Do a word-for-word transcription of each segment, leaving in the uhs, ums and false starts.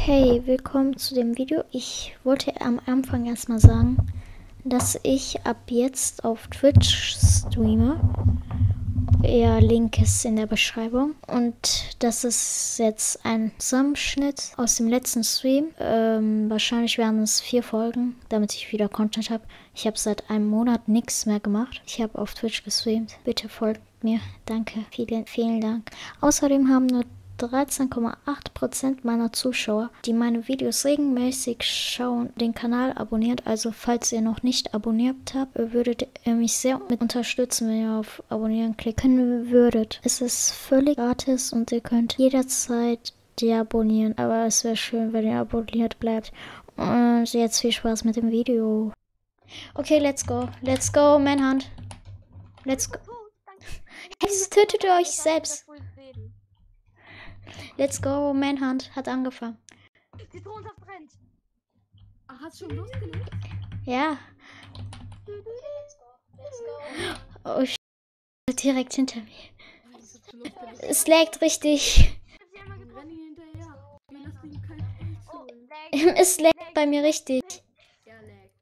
Hey, willkommen zu dem Video. Ich wollte am Anfang erstmal sagen, dass ich ab jetzt auf Twitch streame. Der Link ist in der Beschreibung. Und das ist jetzt ein Zusammenschnitt aus dem letzten Stream. Ähm, wahrscheinlich werden es vier Folgen, damit ich wieder Content habe. Ich habe seit einem Monat nichts mehr gemacht. Ich habe auf Twitch gestreamt. Bitte folgt mir. Danke. Vielen, vielen Dank. Außerdem haben nur dreizehn Komma acht Prozent meiner Zuschauer, die meine Videos regelmäßig schauen, den Kanal abonniert. Also falls ihr noch nicht abonniert habt, würdet ihr mich sehr mit unterstützen, wenn ihr auf Abonnieren klicken würdet. Es ist völlig gratis und ihr könnt jederzeit deabonnieren. Aber es wäre schön, wenn ihr abonniert bleibt. Und jetzt viel Spaß mit dem Video. Okay, let's go. Let's go, Manhunt. Let's go. Hey, wieso tötet ihr euch selbst? Let's go, Manhunt hat angefangen. Zitronensaft brennt. Ach, hat's schon losgelegt? Ja. Oh, sh direkt hinter mir. Es laggt richtig. Es laggt bei mir richtig. Ja, laggt.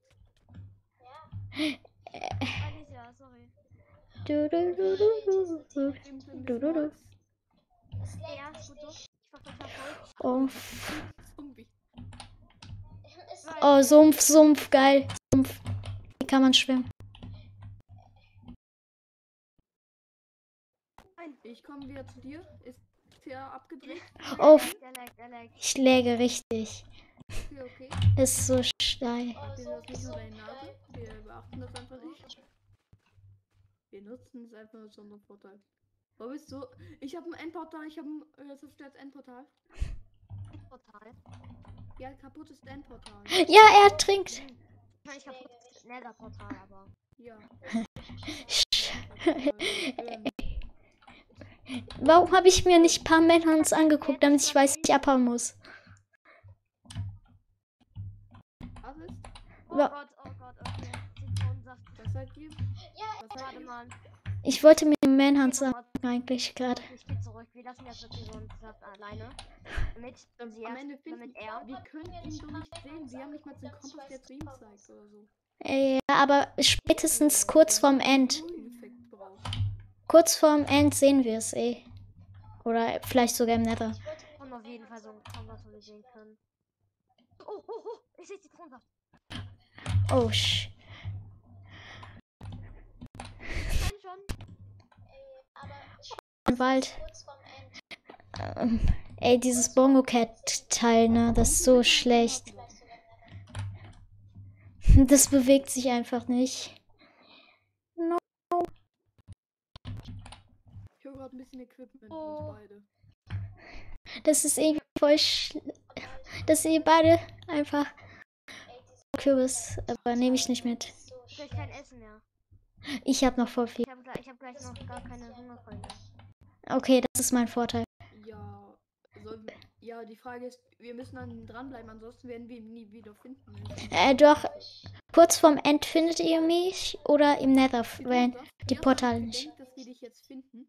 Ja, sorry. Du, du, du, du, du, du, du, du. Ja, gut so. Ich mach total voll. Oh, Zombie. oh, Sumpf, Sumpf, geil. Sumpf. Wie kann man schwimmen? Ich komme wieder zu dir. Ist hier abgedreht? Oh, Der laggt, der laggt. ich läge richtig. Okay, okay. Ist so steil. Wir nutzen nicht nur deine Nase. Wir beachten das einfach nicht. Wir nutzen es einfach als Sondervorteil. Wo bist du? Ich habe ein Endportal. Ich habe ein äh, zerstörtes Endportal. Portal. Ja, kaputtes Endportal. Ja, er trinkt. Ich hab Nether-Portal, aber. Ja. Warum habe ich mir nicht ein paar Manhunts angeguckt, damit ich weiß, wie ich abhauen muss? Was ist? Oh Wa- Gott, oh Gott, okay. Zitronensaft. Was seid ihr? Ja, Was seid warte ihr? mal. Ich wollte mir einen Manhunt sagen, eigentlich gerade. Ich geh zurück. Wir lassen jetzt den Zitronensaft alleine. Damit sie Am erst, Ende finden damit er. wir können ihn doch nicht sehen. Wir haben nicht mal den Kompass, der zu ihm zeigt oder so. Äh, Ja, aber spätestens kurz vorm End. Effekt braucht. Kurz vorm End sehen wir es eh. Oder vielleicht sogar im Nether. Und auf jeden Fall so ein Kompass, wo wir sehen können. Oh, oh, oh. Ich sehe Zitronensaft. Oh, sch. Nein, schon. Im Wald. Ähm, ey, dieses Bongo Cat Teil, ne? Das ist so schlecht. Das bewegt sich einfach nicht. No. Ich höre gerade ein bisschen Equipment Oh. für uns beide. Das ist irgendwie voll sch... Das sind beide einfach Kürbis, aber nehme ich nicht mit. Ich krieg kein Essen mehr. Ich habe noch voll viel. Ich habe ich hab gleich noch gar keine Hungerkeule. Okay, das ist mein Vorteil. Ja, sollen, ja, die Frage ist, wir müssen an ihm dranbleiben, ansonsten werden wir ihn nie wieder finden. Äh, doch. Kurz vorm End findet ihr mich oder im Nether, wenn die Portale nicht. Ich denke, dass wir dich jetzt finden,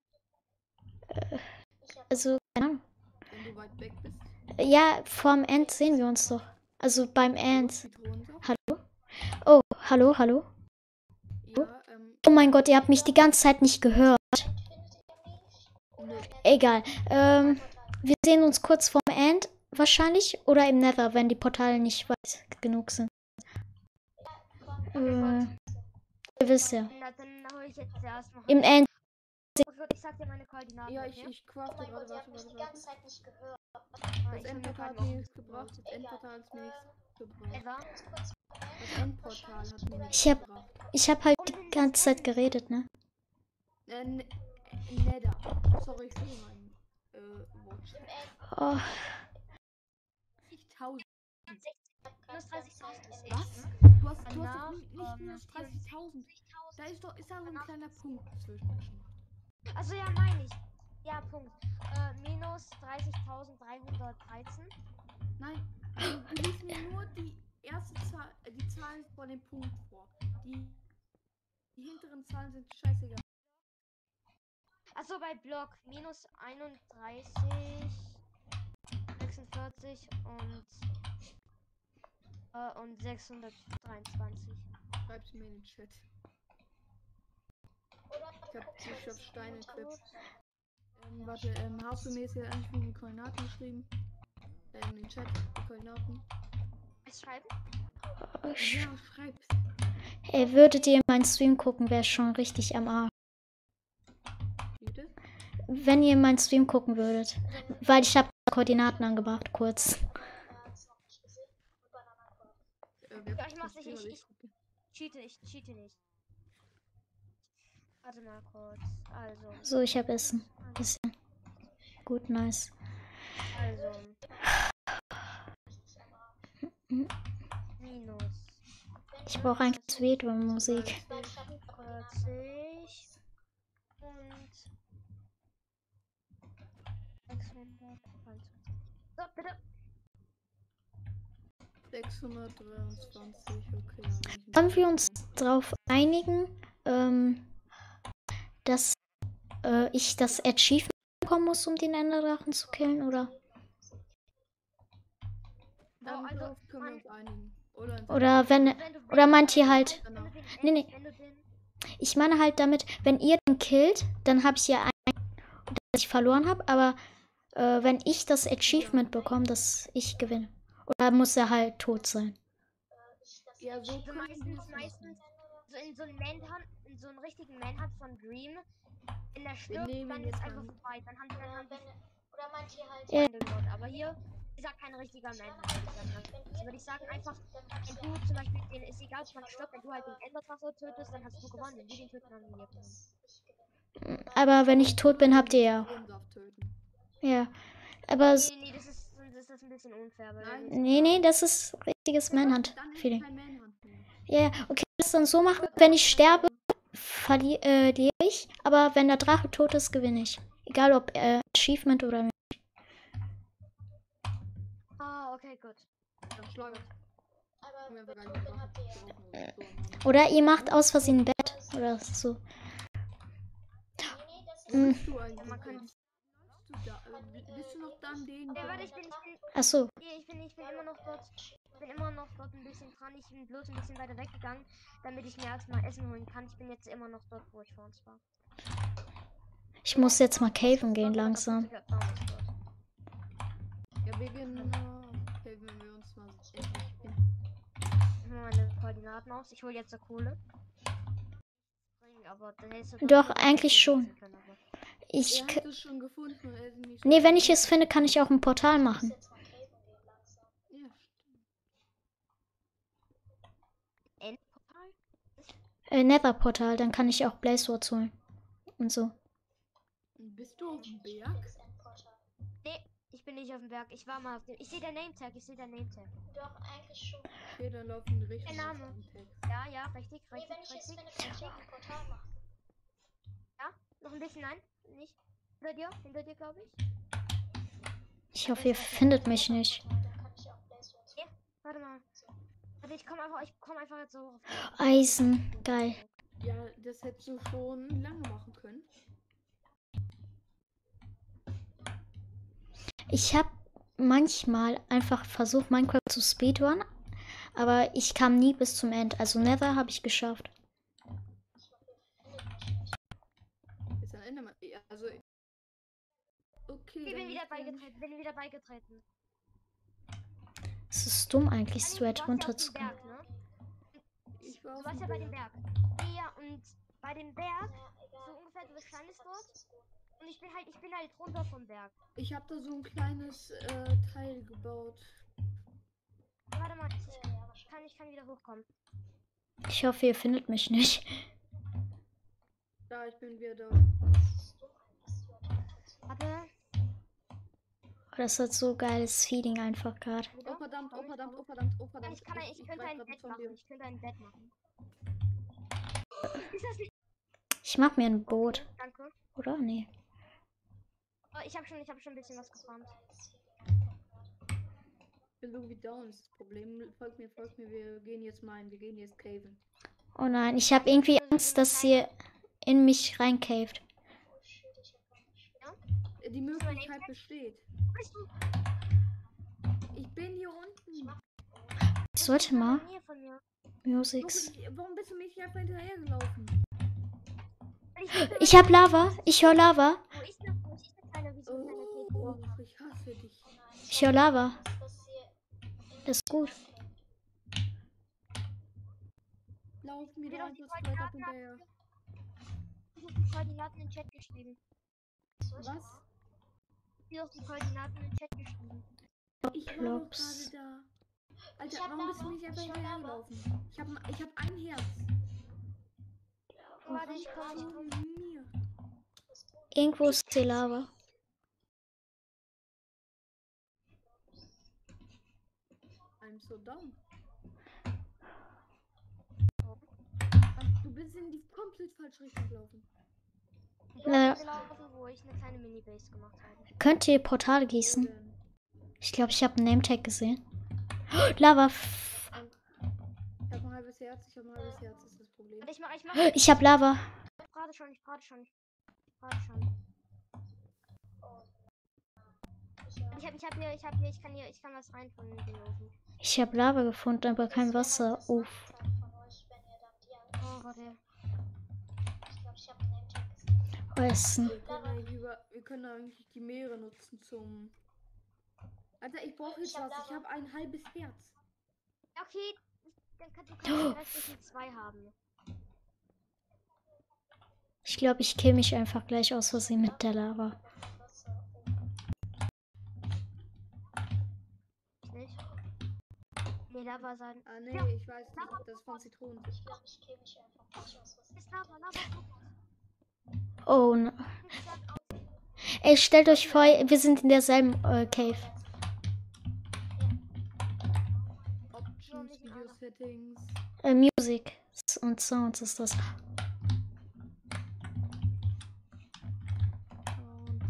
Also, keine Ahnung. wenn du weit weg bist. Ja, vorm End sehen wir uns doch. Also beim End. Zitronensaft. Hallo? Oh, hallo, hallo. Ja, ähm, Oh mein Gott, ihr habt mich die ganze Zeit nicht gehört. nö. Egal. Ähm, wir sehen uns kurz vorm End wahrscheinlich oder im Nether, wenn die Portale nicht weit genug sind. Äh, ihr wisst ja. Na, dann hol ich jetzt erst noch. Im End. Okay, ich sag dir meine Koordinaten. Ja, ich, okay? ich crafte gerade, warte, warte, warte. Ah, Das ich hol mir Endportal gerade hat noch. mir nichts gebracht, das Endportal hat mir nichts gebracht. Etwa? Das Endportal hat mir nichts Ich hab- gebracht. Ich habe halt die ganze Zeit geredet, ne? Äh, N- Nether. Sorry für mein äh, Wort. Oh, zigtausend. Minus dreißigtausend ist Was? X. Du hast, du hast Danach, doch nicht ähm, minus dreißigtausend. Da ist doch, ist da so ein kleiner Punkt zwischen. Also ja, meine ich. Ja, Punkt. Äh, minus dreißigtausenddreihundertdreizehn. Nein, du, du liest mir nur die erste Zahl, äh, die Zahlen vor dem Punkt vor. Die, die hinteren Zahlen sind scheißegal. Achso, bei Block minus einunddreißig. sechsundvierzig und, äh, und sechshundertdreiundzwanzig. Schreib's mir in den Chat. Ich hab T-Shirt Stein equipped. Ähm, warte, ähm, hast du mir jetzt hier eigentlich die Koordinaten geschrieben? Äh, in den Chat, die Koordinaten. Ich schreibe? Ja, schreib's. Ey, würdet ihr meinen Stream gucken, wäre schon richtig am Arsch. Bitte? Wenn ihr meinen Stream gucken würdet. Weil ich habe Koordinaten angebracht, kurz. Äh, wer Ja, ich mach's guckt nicht, über ich- dich? ich- Cheate, ich cheate nicht. Warte mal kurz. Also. So, ich habe Essen. Bisschen. Gut, nice. Also. Minus. Ich brauche eigentlich Speedrun-Musik. vierzig und sechshundertdreiundzwanzig. So, bitte. sechshundertdreiundzwanzig, okay. Können wir uns darauf einigen, ähm, dass äh, ich das Achievement bekommen muss, um den Enderdrachen zu killen, oder? Dann also, darauf können wir man- uns einigen. Oder, in Oder wenn, Wenn du, oder meint ihr halt, wenn du den Nee, nee. endest, wenn du den, ich meine halt damit, wenn ihr den killt, dann habe ich ja ein, dass ich verloren habe, aber äh, wenn ich das Achievement bekomme, dass ich gewinne. Oder muss er halt tot sein? ja, so also können wir meistens, es meistens, machen. so in so einem Manhunt, in so einem richtigen Manhunt von Dream, wenn der stirbt, nehmen dann ihn ist jetzt einfach mal. vorbei. Dann haben dann haben die Oder meint ihr halt, Ja. Feinde gemacht. Aber hier ist ja kein richtiger Manhunt, würde ich sagen. Also würde ich sagen, einfach, wenn du zum Beispiel den, ist egal, ob man stirbt, wenn du halt den Enderdrache tötest, dann hast du gewonnen. Wenn die den töten, haben wir gewonnen. Aber wenn ich tot bin, habt ihr ja. Wurmsaft töten. Ja. Aber s- Nee, nee, das ist, das ist ein bisschen unfair. Weil Nein. wir- nee, nee, das ist richtiges Dann ist Manhunt-Feeling. kein Manhunt mehr. Ja, ja, okay, das dann so machen, wenn ich sterbe, verliere äh, ich, aber wenn der Drache tot ist, gewinne ich. Egal ob äh, Achievement oder nicht. Ah, okay, gut. Dann schlagen aber wir bei einfach Tobin einen habt ihr ja. Drachen. Oder ihr macht aus Versehen ein Bett oder so. Nee, nee, das ist. Mm. Bist du eigentlich? man kann- Bist du da? äh, Bist du noch da an den? Ja, warte, ich bin, ich bin, Ach so. nee, ich bin, ich bin immer noch dort. Ich bin immer noch dort ein bisschen dran. Ich bin bloß ein bisschen weiter weggegangen, damit ich mir erstmal Essen holen kann. Ich bin jetzt immer noch dort, wo ich vor uns war. Ich muss jetzt mal caven gehen Dort, wo der langsam. blutige Baum ist dort. Ja, wir gehen. äh, Okay, wenn wir uns mal endlich finden. Ich hol meine Koordinaten aus. Ich hole jetzt der Kohle. Aber dann hättest du Doch, trotzdem eigentlich essen schon. können, aber- Ich. Er k- hat es schon gefunden und er ist nicht. Nee, wenn ich es finde, kann ich auch ein Portal machen. Ja, stimmt. Endportal? Äh, Nether-Portal, dann kann ich auch Blaze Swords holen. Und so. Bist du auf dem Berg? Nee, ich bin nicht auf dem Berg. Ich war mal auf dem. Ich sehe der Name Tag. Ich sehe der Name Tag. Doch, eigentlich schon. Okay, dann laufen die Richtung. Der Name. auf den Text. Ja, ja, richtig, Nee, richtig, wenn ich jetzt richtig. finde, kann ich auch ein Portal machen. Noch ein bisschen, nein, nicht. Hinter dir, hinter dir, glaube ich. Ich hoffe, ihr findet mich nicht. Dann kann ich auch Blaze Swords. Warte mal. Warte, ich komme einfach, ich komme einfach jetzt so hoch. Eisen, geil. Ja, das hättest du schon lange machen können. Ich habe manchmal einfach versucht, Minecraft zu speedrun, aber ich kam nie bis zum End. Also Nether habe ich geschafft. Ist ein Enderman. Ja, also. Okay. Ich bin dann wieder ist dann- beigetreten, bin wieder beigetreten. Es ist dumm eigentlich, Anni, straight du warst ja auf dem runterzukommen. Berg, ne? Ich war Du auf warst ja dem bei dem Berg. Berg. Nee, ja, und bei dem Berg, so ungefähr, du standest dort. Und ich bin halt, ich bin halt runter vom Berg. Ich habe da so ein kleines äh, Teil gebaut. Warte mal, ich kann, ich kann wieder hochkommen. Ich hoffe, ihr findet mich nicht. Da, ich bin wieder da. Warte. Oh, das hat so geiles Feeling einfach gerade. Wieder? Oh verdammt, oh Komm ich, verdammt, komm oh verdammt, oh verdammt. Ich, kann, ein- ich könnte greif ein grad Bett von machen. dir. Ich könnte ein Bett machen. Ist das nicht? Ich mach mir ein Boot, Okay, danke. oder? Nee. Oh, ich habe schon, ich habe schon ein bisschen was gefarmt. Ich bin irgendwie down, ist das Problem. Folgt mir, folgt mir, wir gehen jetzt mal ein, wir gehen jetzt caven. Oh nein, ich habe irgendwie Angst, dass ihr in mich reincaved. Äh, Die Möglichkeit besteht. Bist du? Ich bin hier unten. Ich sollte In mal der Nähe von mir. Musics. Warum, warum bist du mich einfach hinterhergelaufen? Ich, bin Ich hab Lava. Ich höre Lava. Wo ist eine, wo ist eine kleine, wie so eine kleine Oh, Kette? ich hasse dich. Ich höre Lava. Das hier Das ist gut. Lauf mir Wie da doch die einfach straight up Koordinaten hinterher. Ich habe die Koordinaten in den Chat geschrieben. Was? Ich habe die Koordinaten in den Chat geschrieben. Ich war doch Klops. gerade da. Alter, Ich hab warum bist du Lava. mich einfach Ich hab hinterhergelaufen? Ich hab, ich hab ein Herz. Warte, ich komme, ich komme. Von mir. Irgendwo ist die Lava. I'm so down. Du bist in die komplett falsche Richtung gelaufen. Ich Na, bin gelaufen, wo ich eine kleine Mini-Base gemacht habe. könnt ihr Portale gießen? Denn Ich glaube, ich habe einen Nametag gesehen. Lava. Ich hab ein halbes Herz, ich hab ein halbes Herz, das ist das Problem. Warte, ich mach, ich mach. Ich habe Lava. Ich brate schon, ich brate schon. Ich brate schon. Ich hab, ich hab hier, ich hab hier, ich kann hier, ich kann was rein von den Ofen. Ich habe Lava gefunden, aber kein Wasser. Uff. von euch, wenn ihr dann die anderen. Oh, warte. Ich glaube, ich habe einen Name-Tag gesehen. Essen. Wir können, eigentlich über, wir können eigentlich die Meere nutzen zum... Alter, ich brauche jetzt Ich hab was. Ich Lava. habe ein halbes Herz. Okay, dann kann, du kannst den restlichen zwei haben. Ich glaube, ich kill mich einfach gleich aus Versehen mit der Lava. Ich nicht. Nee, da war sein. Ah, nee, Ja. ich weiß nicht. Das ist von Zitronen. Ich glaube, ich kill mich einfach nicht aus. Was Ist Lava, Lava. Oh, no. Ey, stellt euch vor, wir sind in derselben äh, Cave. Options, Video Settings. Äh, Music und Sounds ist das. Und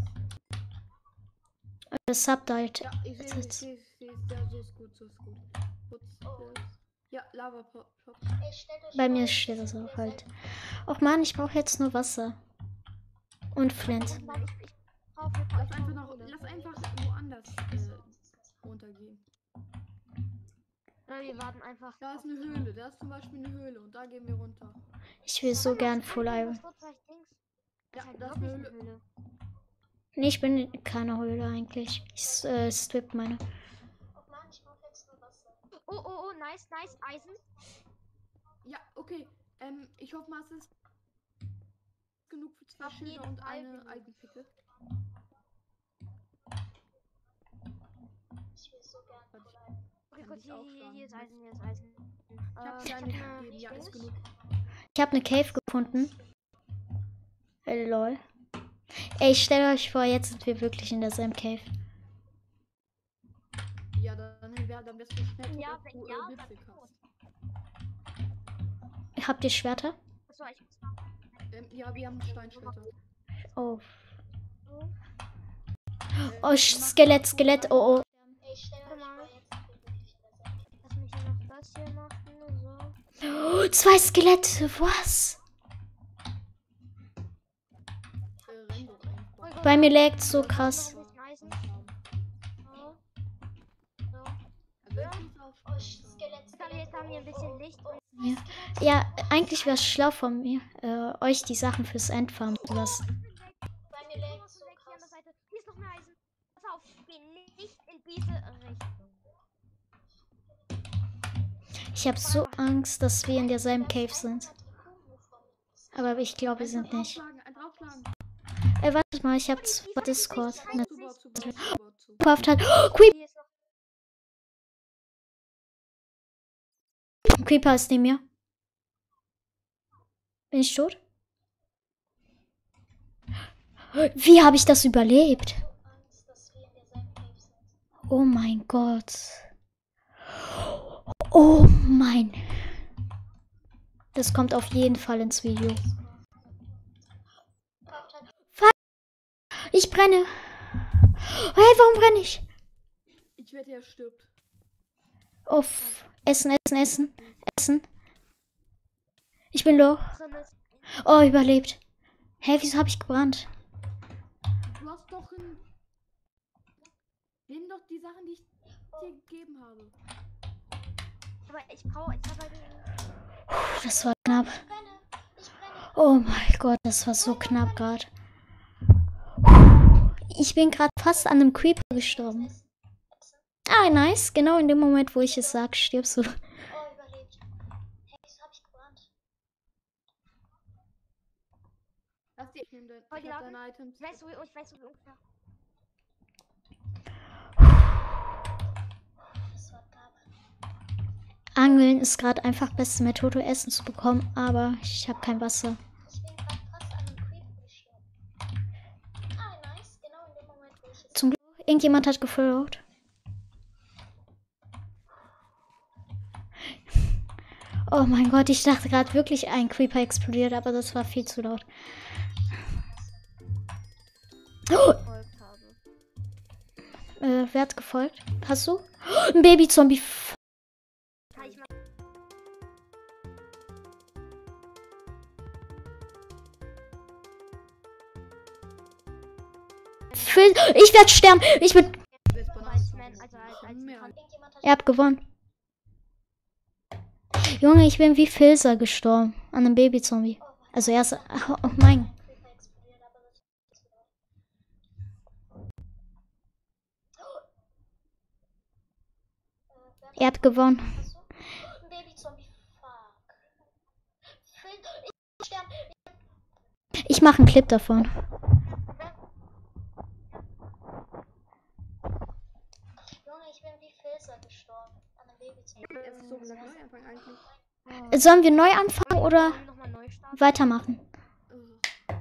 Äh, Subtitle. ja, ich sehe es, ich sehe es, ich sehe es. Ja, so ist gut, so ist gut. Putz, das. Ja, Lava Pop. Pop. Ey, stellt euch Bei vor, mir ihr steht das seid auch in halt. derselben- Och man, ich brauche jetzt nur Wasser. Und Flint. Und dann, ich, ich brauche eine Lass einfach noch, lass einfach woanders äh, runtergehen. Oder wir warten einfach. Da ist eine Höhle, da ist zum Beispiel eine Höhle und da gehen wir runter. Ich will so gern Full Iron. Ja, Ja, das das ist ist eine eine Höhle. Nee, ich bin in keiner Höhle eigentlich. Ich äh, strip meine. Oh Mann, ich brauche jetzt nur Wasser. Oh, oh, oh, nice, nice, Eisen. Ja, okay. Ähm, ich hoffe mal, es ist genug für zwei Auf Schilder jeden und Fall eine genug. Eisenpicke. Ich will so gern Warte, Full Iron. Okay, Kann gut, ich hier, aufschlagen, hier, hier ist ne? Eisen, hier ist Eisen. Ich Äh, hab ich dir hab eine eine gegeben, ja, ist genug. Ich habe eine Cave gefunden. Äh, lol. Ey, stellt euch vor, jetzt sind wir wirklich in derselben Cave. Ja, dann, dann, dann wärst du schnell tot, Ja, dass wenn du ja, äh, dann Witze tot. hast. Habt ihr Schwerter? Achso, ich muss Ähm, ja, wir haben Steinschwerter. Oh. Äh, Oh, wir Sch- machen Skelett, mal Skelett. Full Oh, oh. Ey, stellt euch Mal. vor, jetzt sind wir wirklich in derselben. Lass mich hier noch das hier machen. So. oh. Zwei Skelette. Was? Äh, renn doch einfach. Bei mir laggt so Noch krass. ein bisschen Eisen. haben. So. So. Also ich muss auch Oh, Stein Skelett, haben. Jetzt haben wir, jetzt haben wir ein bisschen Licht. Und Ja, ja eigentlich wäre es schlau von mir, äh, euch die Sachen fürs Endfarmen zu lassen. Bei mir hier lägt ist so noch ein Weg, hier an der krass. Seite. Hier ist noch mehr Eisen. Pass auf, geh nicht in diese Richtung. Ich habe so Angst, dass wir in derselben Cave sind. Aber ich glaube, wir sind Einfach nicht. draufschlagen, ein draufschlagen. Äh, wartet mal, ich habe zwar Discord. Ne, Zu, Bord, zu, Bord, zu, Bord, zu. Puffed hat. Oh, Creep Hier ist noch Creeper ist neben mir. Bin ich tot? Wie habe ich das überlebt? Angst, dass wir in derselben Cave sind. Oh mein Gott. Oh mein. Das kommt auf jeden Fall ins Video. Ich brenne. Hey, warum brenne ich? Ich wette, er stirbt. Uff. Essen, essen, essen. Essen. Ich bin low. drin. Ist. Oh, überlebt. Hä, wieso habe ich gebrannt? Du hast doch ein... Nimm doch die Sachen, die ich... dir gegeben habe. Aber ich brauche, ich habe halt Puh, das war knapp. Ich brenne. Ich brenne. Oh mein Gott, das war so knapp gerade. Ich bin gerade fast an einem Creeper gestorben. Ah, nice. Genau in dem Moment, wo ich es sag, stirbst du. Oh, überlebt. Hey, wieso hab ich gebrannt? Lass die, ich nehme dein, Voll ich hab geladen? deine Items. Ich weiß, wo, ich weiß, wo wir ungefähr. Das war knapp. Angeln ist gerade einfach beste Methode, Essen zu bekommen, aber ich habe kein Wasser. Ich bin gerade fast an einem Creeper gestorben. Ah, nice. Genau in dem Moment, wo ich es Zum Glück, irgendjemand hat gefollowt. Oh mein Gott, ich dachte gerade wirklich, ein Creeper explodiert, aber das war viel zu laut. Oh, Gefolgt habe. äh, wer hat gefolgt? Hast du? Oh, ein Baby-Zombie. Kann ich mal. Phil, ich werde sterben. Ich bin. Wir spawnen Als aus. Man, also als, als Mehr. Kan- Irgendjemand hat Er hat gewonnen. Junge, ich bin wie Filzer gestorben. An einem Baby-Zombie. Also er ist. Oh, oh mein. ein Creeper explodiert, aber das ist zu laut. Äh, wer hat Er hat gewonnen. Hast du? Ein Baby-Zombie. Fuck. Phil, ich sterbe. Ich mache einen Clip davon. Junge, ich bin wie Filzer gestorben. An einem Baby-Zombie. Es ist so ein Neuanfang eigentlich. Sollen wir neu anfangen oder Wollen wir nochmal neu starten? weitermachen? Ugh.